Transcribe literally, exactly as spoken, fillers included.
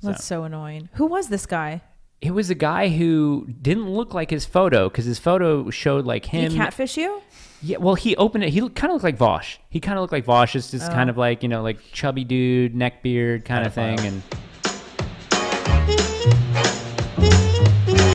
That's so, so annoying. Who was this guy? It was a guy who didn't look like his photo because his photo showed like him. Did he catfish you? Yeah, well, he opened it. He kind of looked like Vaush. He kind of looked like Vaush. It's just oh. kind of like, you know, like chubby dude, neck beard kind of thing. And